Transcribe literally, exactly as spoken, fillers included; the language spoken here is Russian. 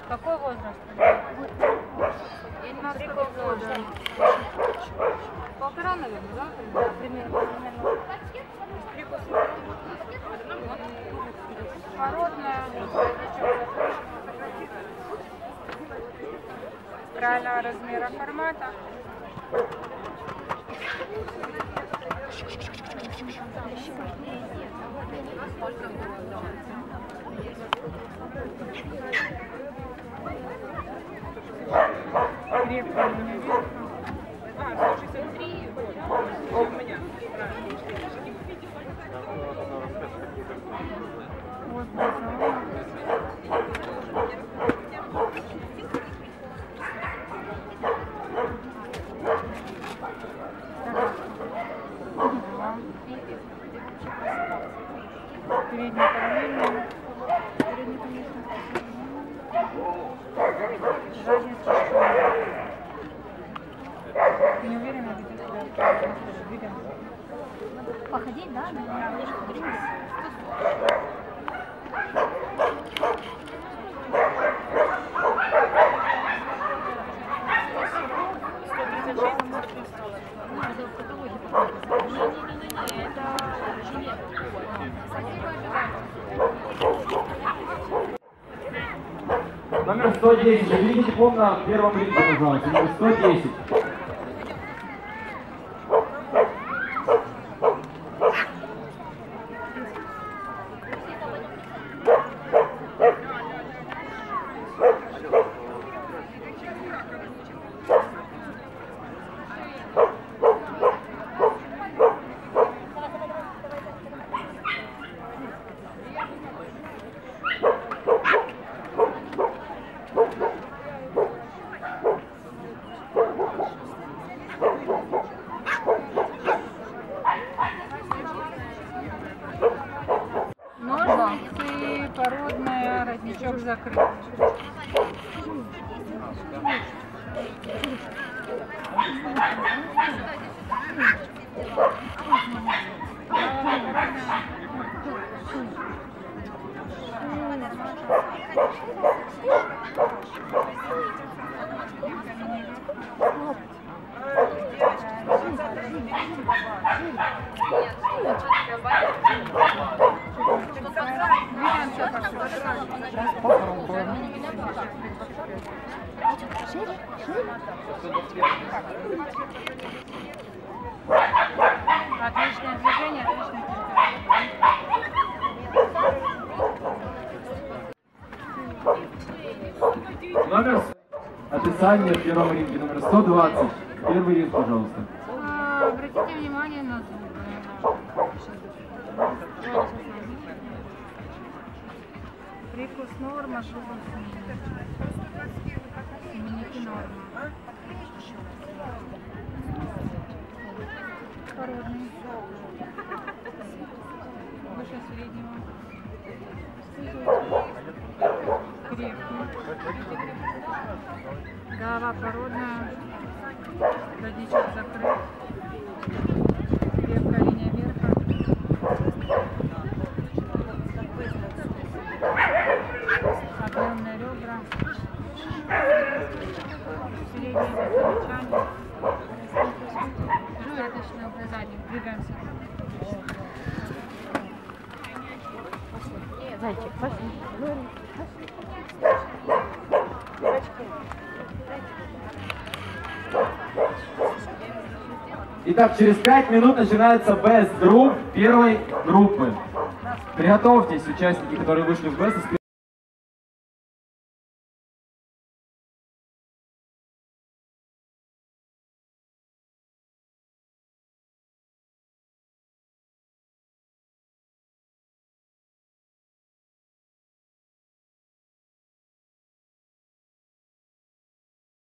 Какой возраст? Три года. Полтора, наверное, да? Примерно. Породная. Правильного размера формата. Крепкая у меня верха. А, шестьдесят три. У меня. Вот глаза. Передний параллельный. Передний, конечно. Задний слишком. Не уверена, где тебя видим. Походить, да? Номер сто десять. Заберите диплом на первом ринге, пожалуйста. Номер сто десять. Ножницы, породная, родничок закрыт. Отличное движение, отличное движение. Номер описание в первом ринге. Номер сто двадцать. Первый ринг, пожалуйста. А, обратите внимание на зубы. Прикус норма, шуба именники норма. Породный. Выше среднего. Крепкий. Голова породная. Родничок закрыт. Крепкая линия верха. Объемные ребра. Среднее замечание. Жуяточный задник. Двигаемся. Зайчик, пошли. Итак, через пять минут начинается Best Group первой группы. Приготовьтесь, участники, которые вышли в Best.